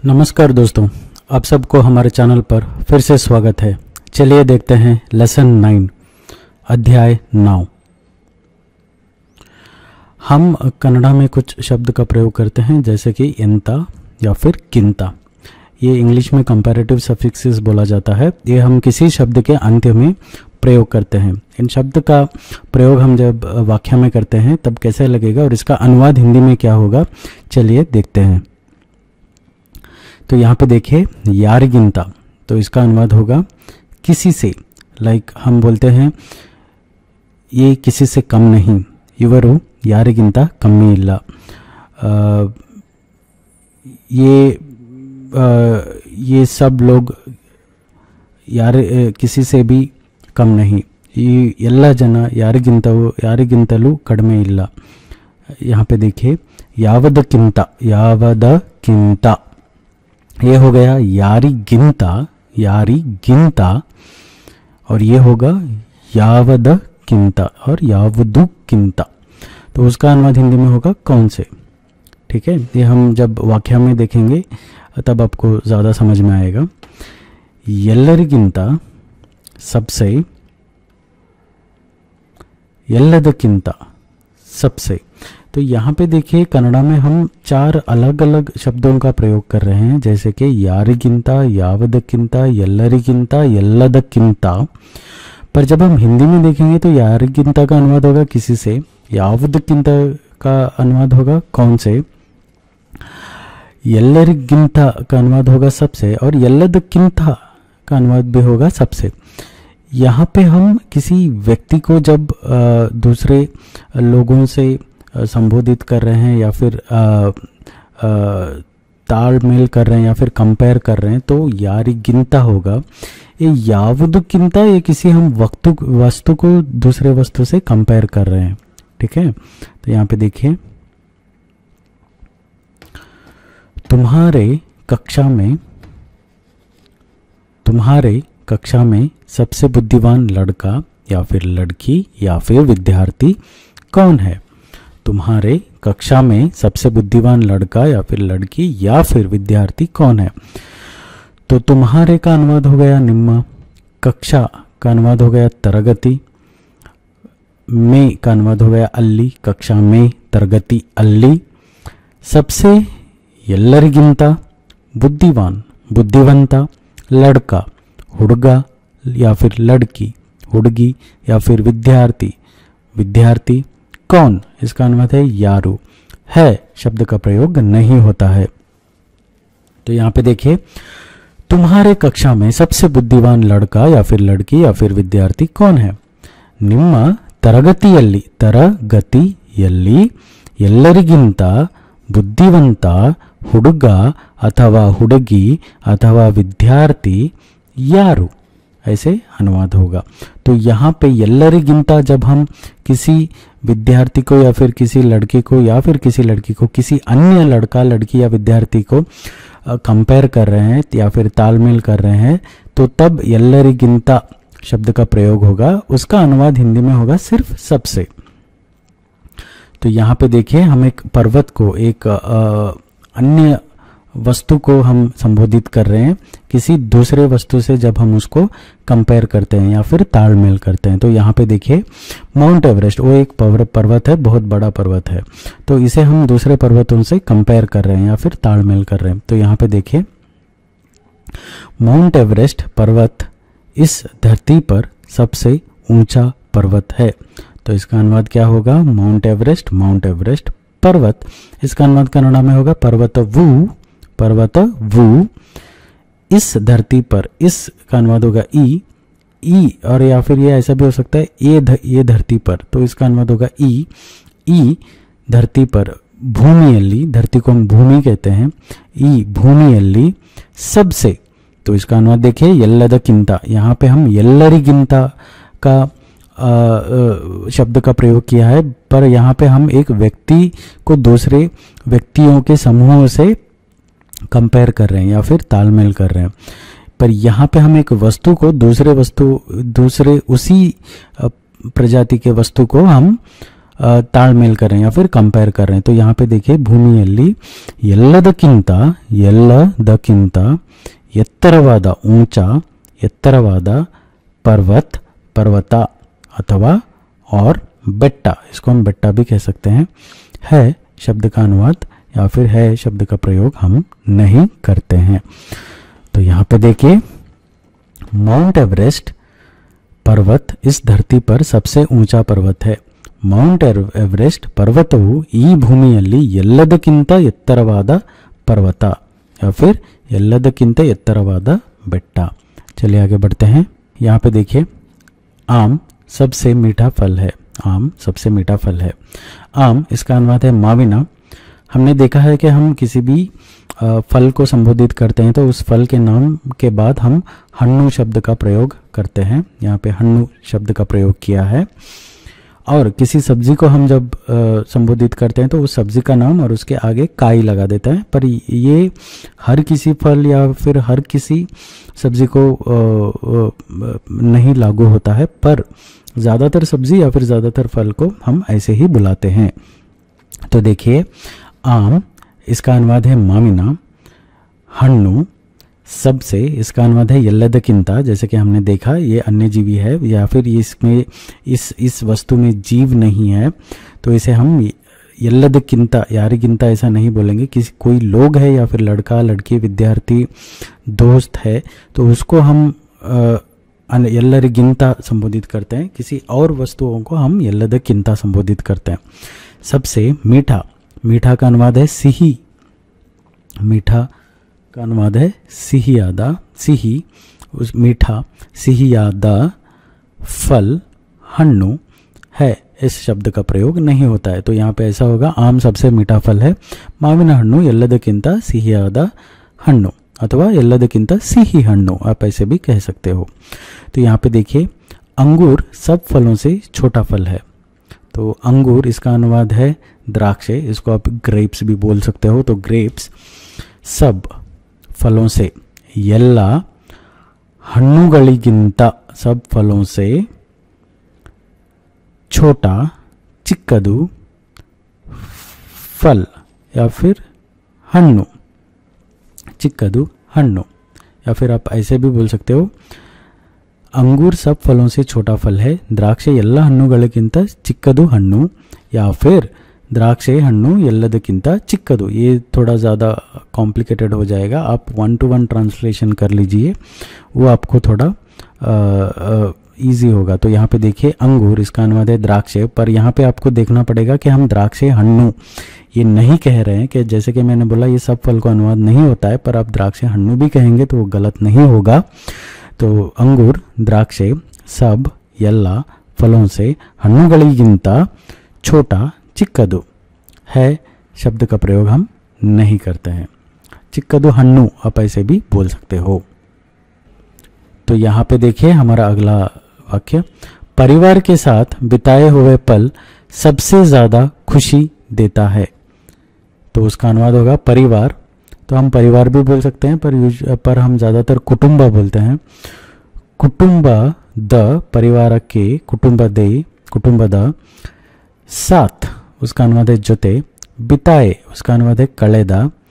नमस्कार दोस्तों, आप सबको हमारे चैनल पर फिर से स्वागत है। चलिए देखते हैं लेसन 9 अध्याय 9। हम कन्नड़ा में कुछ शब्द का प्रयोग करते हैं जैसे कि एंता या फिर किंता। ये इंग्लिश में कंपैरेटिव सफिक्सेस बोला जाता है। ये हम किसी शब्द के अंत्य में प्रयोग करते हैं। इन शब्द का प्रयोग हम जब वाक्य में करते हैं तब कैसे लगेगा और इसका अनुवाद हिंदी में क्या होगा, चलिए देखते हैं। तो यहाँ पे देखिए यारिगिंता, तो इसका अनुवाद होगा किसी से। लाइक हम बोलते हैं ये किसी से कम नहीं, इवरू यारिगिंता कम्मी इल्ला। ये सब लोग यार किसी से भी कम नहीं। ಎಲ್ಲ ಜನ ಯಾರಿಗಿಂತಲೂ ಕಡಿಮೆ ಇಲ್ಲ। यहाँ पे देखिए ಯಾವದಕ್ಕಿಂತ ये हो गया यारिगिंता और ये होगा यावदक्किंता और यावदुक्किंता। तो उसका अनुवाद हिंदी में होगा कौन से। ठीक है, ये हम जब वाक्य में देखेंगे तब आपको ज़्यादा समझ में आएगा। ಎಲ್ಲರಿಗಿಂತ सबसे, ಎಲ್ಲದಕ್ಕಿಂತ सबसे। तो यहाँ पे देखिए कन्नड़ा में हम 4 अलग अलग शब्दों का प्रयोग कर रहे हैं जैसे कि यारिगिंता, यावदक्किंता, ಎಲ್ಲರಿಗಿಂತ, ಎಲ್ಲದಕ್ಕಿಂತ। पर जब हम हिंदी में देखेंगे तो यारिगिंता का अनुवाद होगा किसी से, ಯಾವದಕ್ಕಿಂತ का अनुवाद होगा कौन से, ಎಲ್ಲರಿಗಿಂತ का अनुवाद होगा सबसे और ಎಲ್ಲದಕ್ಕಿಂತ का अनुवाद भी होगा सबसे। यहाँ पे हम किसी व्यक्ति को जब दूसरे लोगों से संबोधित कर रहे हैं या फिर तालमेल कर रहे हैं या फिर कंपेयर कर रहे हैं तो यारिगिंता होगा। ये यावदक्किंता ये किसी हम वस्तु को दूसरे वस्तु से कंपेयर कर रहे हैं। ठीक है, तो यहाँ पे देखिए तुम्हारे कक्षा में सबसे बुद्धिमान लड़का या फिर लड़की या फिर विद्यार्थी कौन है। तुम्हारे कक्षा में सबसे बुद्धिमान लड़का या फिर लड़की या फिर विद्यार्थी कौन है। तो तुम्हारे का अनुवाद हो गया निम्मा, कक्षा का अनुवाद हो गया तरगति, में का अनुवाद हो गया अल्ली, कक्षा में तरगति अल्ली। सबसे ಎಲ್ಲರಿಗಿಂತ बुद्धिवंत लड़का हुड़गा या फिर लड़की हुड़गी या फिर विद्यार्थी कौन, इसका अनुवाद है यारू। है शब्द का प्रयोग नहीं होता है। तो यहाँ पे देखिए तुम्हारे कक्षा में सबसे बुद्धिमान लड़का या फिर लड़की या फिर विद्यार्थी कौन है। ನಿಮ್ಮ ತರಗತಿಯಲ್ಲಿ ಎಲ್ಲರಿಗಿಂತ बुद्धिवंत हुड़गा अथवा हुड़गी अथवा विद्यार्थी यारू, ऐसे अनुवाद होगा। तो यहाँ पे ಎಲ್ಲರಿಗಿಂತ जब हम किसी विद्यार्थी को या फिर किसी लड़के को या फिर किसी लड़की को किसी अन्य लड़का लड़की या विद्यार्थी को कंपेयर कर रहे हैं या फिर तालमेल कर रहे हैं तो तब ಎಲ್ಲರಿಗಿಂತ शब्द का प्रयोग होगा। उसका अनुवाद हिंदी में होगा सिर्फ सबसे। तो यहाँ पे देखिए हम एक पर्वत को एक अन्य वस्तु को हम संबोधित कर रहे हैं किसी दूसरे वस्तु से जब हम उसको कंपेयर करते हैं या फिर तालमेल करते हैं। तो यहाँ पे देखिए माउंट एवरेस्ट वो एक पर्वत है, बहुत बड़ा पर्वत है, तो इसे हम दूसरे पर्वतों से कंपेयर कर रहे हैं या फिर तालमेल कर रहे हैं। तो यहाँ पे देखिए माउंट एवरेस्ट पर्वत इस धरती पर सबसे ऊंचा पर्वत है। तो इसका अनुवाद क्या होगा, माउंट एवरेस्ट पर्वत। इसका अनुवाद कन्नड़ा में होगा पर्वत वू। इस धरती पर, इस का अनुवाद होगा ई और या फिर ये ऐसा भी हो सकता है ये धरती पर, तो इसका अनुवाद होगा ई धरती पर। भूमियल्ली, धरती को हम भूमि कहते हैं, ई भूमियल्ली सबसे। तो इसका अनुवाद देखिए ಎಲ್ಲದಕ್ಕಿಂತ। यहाँ पे हम ಎಲ್ಲರಿಗಿಂತ का शब्द का प्रयोग किया है, पर यहाँ पे हम एक व्यक्ति को दूसरे व्यक्तियों के समूह से कंपेयर कर रहे हैं या फिर तालमेल कर रहे हैं। पर यहाँ पे हम एक वस्तु को दूसरे उसी प्रजाति के वस्तु को हम ತಾಳ್ಮೇಲ್ कर रहे हैं या फिर कंपेयर कर रहे हैं। तो यहाँ पे देखिए ಭೂಮಿಯಲ್ಲಿ ಎಲ್ಲದಕ್ಕಿಂತ ಎತ್ತರವಾದ ऊंचा ಎತ್ತರವಾದ पर्वत अथवा और बेट्टा, इसको हम बेट्टा भी कह सकते हैं, है शब्द का अनुवाद या फिर है शब्द का प्रयोग हम नहीं करते हैं। तो यहाँ पे देखिए माउंट एवरेस्ट पर्वत इस धरती पर सबसे ऊंचा पर्वत है। माउंट एवरेस्ट पर्वतವು ಈ ಭೂಮಿಯಲ್ಲಿ ಎಲ್ಲದಕ್ಕಿಂತ ಎತ್ತರವಾದ पर्वत या फिर ಎಲ್ಲದಕ್ಕಿಂತ ಎತ್ತರವಾದ ಬೆಟ್ಟ। चलिए आगे बढ़ते हैं। यहाँ पे देखिए आम सबसे मीठा फल है। आम सबसे मीठा फल है। आम इसका अनुवाद है माविना। हमने देखा है कि हम किसी भी फल को संबोधित करते हैं तो उस फल के नाम के बाद हम हन्नु शब्द का प्रयोग करते हैं। यहाँ पे हन्नु शब्द का प्रयोग किया है। और किसी सब्जी को हम जब संबोधित करते हैं तो उस सब्जी का नाम और उसके आगे काई लगा देता है। पर ये हर किसी फल या फिर हर किसी सब्जी को नहीं लागू होता है, पर ज़्यादातर सब्जी या फिर ज़्यादातर फल को हम ऐसे ही बुलाते हैं। तो देखिए आम इसका अनुवाद है माविना। हन्नु सबसे इसका अनुवाद है यल्लदक्किंत। जैसे कि हमने देखा ये अन्य जीवी है या फिर इसमें इस वस्तु में जीव नहीं है, तो इसे हम यल्लदक्किंत यारिगिंत ऐसा नहीं बोलेंगे। किसी कोई लोग है या फिर लड़का लड़की विद्यार्थी दोस्त है तो उसको हम यल्लरिगिंत संबोधित करते हैं। किसी और वस्तुओं को हम यल्लदक्किंत संबोधित करते हैं। सबसे मीठा, मीठा का अनुवाद है सिही। मीठा का अनुवाद है सिहियादा। सिही उस मीठा सिहियादा फल हन्नु है, इस शब्द का प्रयोग नहीं होता है। तो यहाँ पे ऐसा होगा आम सबसे मीठा फल है, माविನ ಹಣ್ಣು ಎಲ್ಲದಕ್ಕಿಂತ ಸಿಹಿಯಾದ हन्नु अथवा ಎಲ್ಲದಕ್ಕಿಂತ ಸಿಹಿ हन्नु, आप ऐसे भी कह सकते हो। तो यहाँ पे देखिए अंगूर सब फलों से छोटा फल है। तो अंगूर इसका अनुवाद है द्राक्षे, इसको आप ग्रेप्स भी बोल सकते हो। तो ग्रेप्स सब फलों से, ಎಲ್ಲ ಹಣ್ಣುಗಳಿಗಿಂತ सब फलों से छोटा ಚಿಕ್ಕದು फल या फिर हन्नु, ಚಿಕ್ಕದು हन्नु, या फिर आप ऐसे भी बोल सकते हो अंगूर सब फलों से छोटा फल है, द्राक्षे ಎಲ್ಲ ಹಣ್ಣುಗಳಿಗಿಂತ ಚಿಕ್ಕದು हन्नु, या फिर द्राक्षे हन्नु ಎಲ್ಲದಕ್ಕಿಂತ ಚಿಕ್ಕದು। ये थोड़ा ज़्यादा कॉम्प्लिकेटेड हो जाएगा, आप 1-to-1 ट्रांसलेशन कर लीजिए, वो आपको थोड़ा इजी होगा। तो यहाँ पे देखिए अंगूर इसका अनुवाद है द्राक्षे, पर यहाँ पे आपको देखना पड़ेगा कि हम द्राक्षे हन्नु ये नहीं कह रहे हैं कि जैसे कि मैंने बोला ये सब फल को अनुवाद नहीं होता है, पर आप द्राक्षे हन्नु भी कहेंगे तो वो गलत नहीं होगा। तो अंगूर द्राक्षे सब ಎಲ್ಲ फलों से ಹಣ್ಣುಗಳಿಗಿಂತ छोटा ಚಿಕ್ಕದು है शब्द का प्रयोग हम नहीं करते हैं। ಚಿಕ್ಕದು हन्नु आप ऐसे भी बोल सकते हो। तो यहाँ पे देखिए हमारा अगला वाक्य, परिवार के साथ बिताए हुए पल सबसे ज़्यादा खुशी देता है। तो उसका अनुवाद होगा परिवार। तो हम परिवार भी बोल सकते हैं, पर हम ज़्यादातर कुटुंब बोलते हैं। कुटुंब द परिवार के कुटुंबದ साथ उसका अनुवाद है ಜೊತೆ, बिताए उसका अनुवाद है ಕಳೆದ,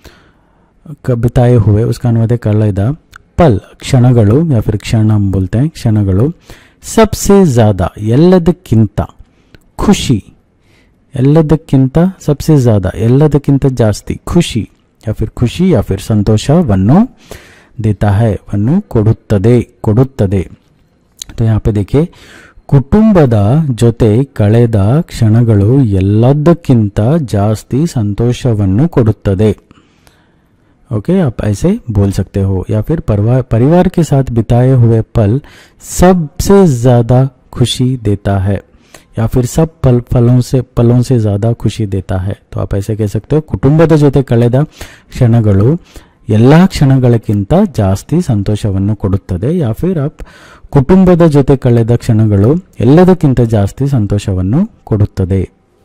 बिताए हुए उसका अनुवाद है ಕಳೆದ, पल क्षणಗಳು या फिर क्षण हम बोलते हैं क्षणಗಳು, सबसे ज़्यादा ಎಲ್ಲದಕ್ಕಿಂತ खुशी, ಎಲ್ಲದಕ್ಕಿಂತ सबसे ज़्यादा ಎಲ್ಲದಕ್ಕಿಂತ ಜಾಸ್ತಿ खुशी या फिर ಸಂತೋಷವನ್ನು देता है, ವನ್ನು ಕೊಡುತ್ತದೆ। तो यहाँ पे देखिए ಕುಟುಂಬದ ಜೊತೆ ಕಳೆದ ಕ್ಷಣಗಳು ಎಲ್ಲದಕ್ಕಿಂತ ಜಾಸ್ತಿ ಸಂತೋಷವನ್ನು ಕೊಡುತ್ತದೆ। ओके आप ऐसे बोल सकते हो। या फिर परिवार के साथ बिताए हुए पल सबसे ज़्यादा खुशी देता है, या फिर सब पलों से ज़्यादा खुशी देता है। तो आप ऐसे कह सकते हो ಕುಟುಂಬದ ಜೊತೆ ಕಳೆದ ಕ್ಷಣಗಳು ಎಲ್ಲ ಕ್ಷಣಗಳಕ್ಕಿಂತ ಜಾಸ್ತಿ ಸಂತೋಷವನ್ನು ಕೊಡುತ್ತದೆ, या फिर आप ಕುಟುಂಬದ ಜೊತೆ ಕಳೆದ ಕ್ಷಣಗಳು ಎಲ್ಲದಕ್ಕಿಂತ ಜಾಸ್ತಿ ಸಂತೋಷವನ್ನು ಕೊಡುತ್ತದೆ।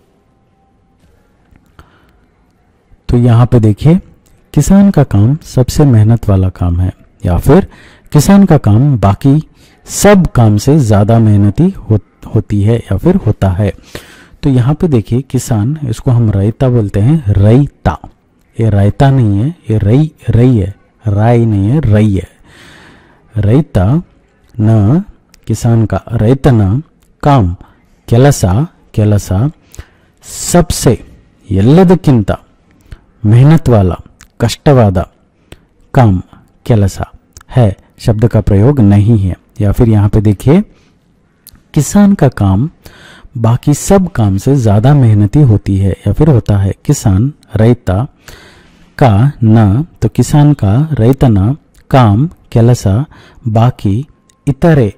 तो यहाँ पे देखिए किसान का काम सबसे मेहनत वाला काम है, या फिर किसान का काम बाकी सब काम से ज़्यादा मेहनती होती है या फिर होता है। तो यहाँ पे देखिए किसान, इसको हम रैता बोलते हैं, रैता। ये रायता नहीं है, ये रई है, राई नहीं है, रई है। रैता न किसान का, रैतन काम ಕೆಲಸ सबसे ಎಲ್ಲದಕ್ಕಿಂತ मेहनत वाला कष्टवाद काम ಕೆಲಸ है, शब्द का प्रयोग नहीं है। या फिर यहाँ पे देखिए किसान का काम बाकी सब काम से ज़्यादा मेहनती होती है या फिर होता है। किसान रैता का न, तो किसान का रैतन काम ಕೆಲಸ बाकी इतरे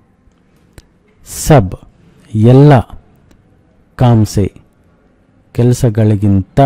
सब ಎಲ್ಲ काम से ಕೆಲಸಗಳಿಗಿಂತ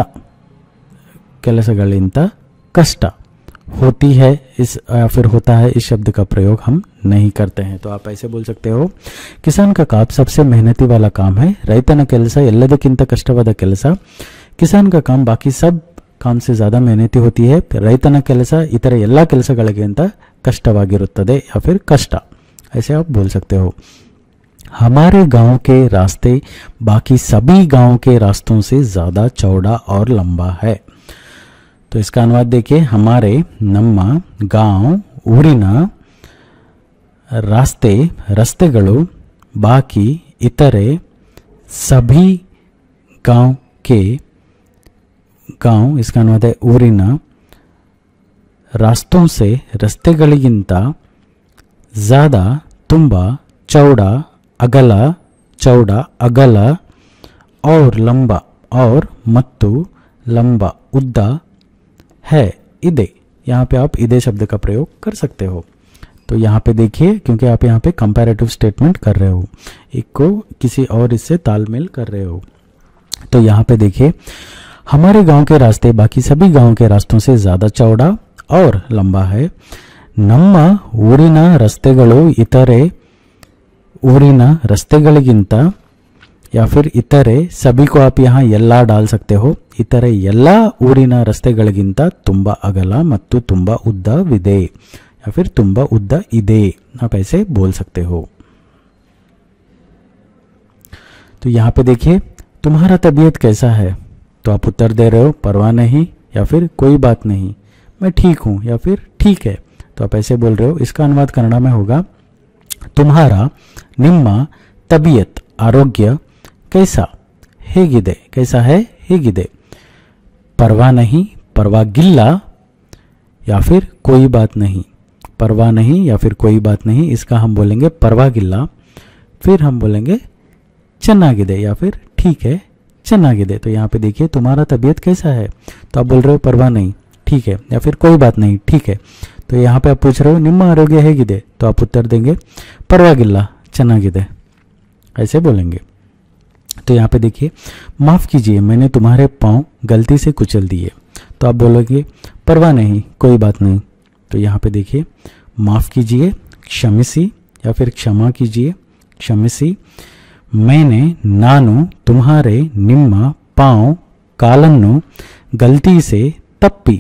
कष्ट होती है, इस या फिर होता है, इस शब्द का प्रयोग हम नहीं करते हैं। तो आप ऐसे बोल सकते हो, किसान का काम सबसे मेहनती वाला काम है, ರೈತನ ಕೆಲಸ ಎಲ್ಲದಕ್ಕಿಂತ ಕಷ್ಟವಾದ ಕೆಲಸ, किसान का काम बाकी सब काम से ज़्यादा मेहनती होती है, ರೈತನ ಕೆಲಸ इतर ಎಲ್ಲ ಕೆಲಸಗಳಿಗಿಂತ कष्टವಾಗಿರುತ್ತದೆ या फिर कष्ट, ऐसे आप बोल सकते हो। हमारे गांव के रास्ते बाकी सभी गांव के रास्तों से ज़्यादा चौड़ा और लंबा है। तो इसका अनुवाद देखिए, हमारे ನಮ್ಮ गांव ಊರಿನ रास्ते रस्तेಗಳು बाकी इतरे सभी गांव इसका अनुवाद है ಊರಿನ रास्तों से रस्तेಗಳಿಗಿಂತ ज़्यादा ತುಂಬಾ चौड़ा अगला और लंबा और मत्तु लंबा उद्दा है इदे। यहाँ पे आप इदे शब्द का प्रयोग कर सकते हो। तो यहाँ पे देखिए, क्योंकि आप यहाँ पे कंपैरेटिव स्टेटमेंट कर रहे हो, एक को किसी और इससे तालमेल कर रहे हो। तो यहाँ पे देखिए, हमारे गांव के रास्ते बाकी सभी गांव के रास्तों से ज़्यादा चौड़ा और लंबा है। ನಮ್ಮ ಊರಿನ ರಸ್ತೆಗಳು इतरे ಊರಿನ ರಸ್ತೆಗಳಿಗಿಂತ, या फिर इतरे सभी को आप यहाँ ಎಲ್ಲ डाल सकते हो, इतरे ಎಲ್ಲ ಊರಿನ ರಸ್ತೆಗಳಿಗಿಂತ ತುಂಬಾ ಅಗಲ ಮತ್ತು ತುಂಬಾ ಉದ್ದವಿದೆ, या फिर ತುಂಬಾ ಉದ್ದ ಇದೆ, आप ऐसे बोल सकते हो। तो यहाँ पे देखिए, तुम्हारा तबीयत कैसा है, तो आप उत्तर दे रहे हो परवाह नहीं या फिर कोई बात नहीं, मैं ठीक हूँ या फिर ठीक है, तो आप ऐसे बोल रहे हो। इसका अनुवाद कन्नड़ में होगा, तुम्हारा ನಿಮ್ಮ तबीयत आरोग्य कैसा ಹೇಗಿದೆ, कैसा है ಹೇಗಿದೆ, परवाह नहीं परವಾಗಿಲ್ಲ या फिर कोई बात नहीं, परवाह नहीं या फिर कोई बात नहीं, इसका हम बोलेंगे परವಾಗಿಲ್ಲ, फिर हम बोलेंगे ಚೆನ್ನಾಗಿದೆ या फिर ठीक है ಚೆನ್ನಾಗಿದೆ। तो यहाँ पे देखिए, तुम्हारा तबीयत कैसा है, तो आप बोल रहे हो परवाह नहीं ठीक है, या फिर कोई बात नहीं ठीक है। तो यहाँ पे आप पूछ रहे हो ನಿಮ್ಮ आरोग्य ಹೇಗಿದೆ, तो आप उत्तर देंगे परವಾಗಿಲ್ಲ ಚೆನ್ನಾಗಿದೆ, ऐसे बोलेंगे। तो यहाँ पे देखिए, माफ़ कीजिए मैंने तुम्हारे पाँव गलती से कुचल दिए, तो आप बोलोगे परवाह नहीं कोई बात नहीं। तो यहाँ पे देखिए, माफ़ कीजिए क्षमिಸಿ या फिर क्षमा कीजिए क्षमिಸಿ, मैंने ನಾನು तुम्हारे ನಿಮ್ಮ पाँव ಕಾಲನ್ನು गलती से तप्पಿ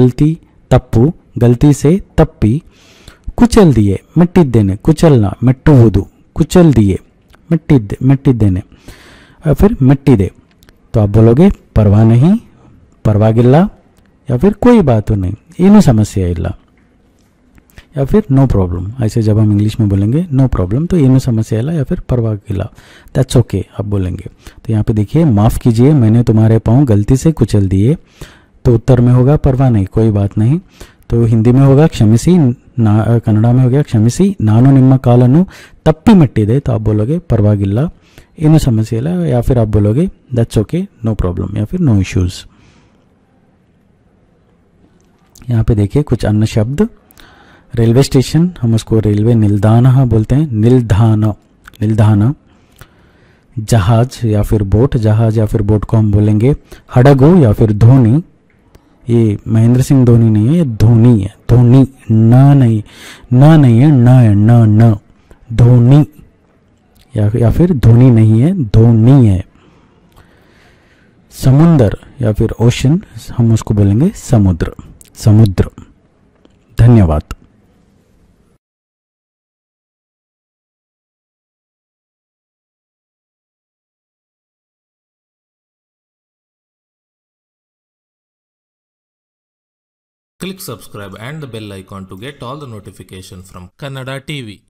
गलती से तप्पಿ कुचल दिए ಮೆಟ್ಟಿದ್ದೇನೆ, कुचलना ಮೆಟ್ಟುವುದು, कुचल दिए ಮೆಟ್ಟಿದ್ದೇನೆ या फिर ಮೆಟ್ಟಿದೆ। तो आप बोलोगे परवाह नहीं परವಾಗಿಲ್ಲ या फिर कोई बात नहीं ಏನೂ समस्या ಇಲ್ಲ, या फिर नो प्रॉब्लम। ऐसे जब हम इंग्लिश में बोलेंगे नो प्रॉब्लम, तो ಏನೂ समस्या ಇಲ್ಲ या फिर परವಾಗಿಲ್ಲ, दैट्स ओके आप बोलेंगे। तो यहाँ पे देखिए, माफ़ कीजिए मैंने तुम्हारे पाँव गलती से कुचल दिए, तो उत्तर में होगा परवाह नहीं कोई बात नहीं। तो हिंदी में होगा क्षमिಸಿ, कन्नड़ में हो गया क्षमिಸಿ ನಾನು ನಿಮ್ಮ ಕಾಲನ್ನು ತಪ್ಪಿ ಮೆಟ್ಟಿದೆ, तो आप बोलोगे परವಾಗಿಲ್ಲ ಏನೂ समस्या ಇಲ್ಲ, या फिर आप बोलोगे दैट्स ओके नो प्रॉब्लम या फिर नो इश्यूज। यहाँ पे देखिए कुछ अन्य शब्द, रेलवे स्टेशन हम उसको रेलवे निल्दान बोलते हैं, निल्दान, जहाज या फिर बोट को हम बोलेंगे हडगु या फिर धोनी। ये महेंद्र सिंह धोनी नहीं है, ये धोनी है, धोनी नहीं है, न धोनी, या फिर धोनी नहीं है, धोनी है। समुंदर या फिर ओशन हम उसको बोलेंगे समुद्र। धन्यवाद। Click subscribe and the bell icon to get all the notification from Kannada TV.